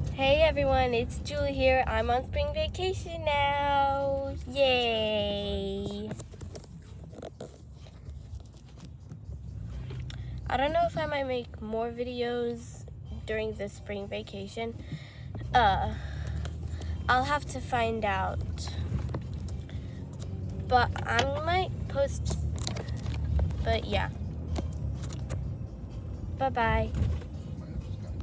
Hey everyone, it's Julie here. I'm on spring vacation now. Yay! I don't know if I might make more videos during the spring vacation. I'll have to find out. But I might post, but yeah. Bye-bye.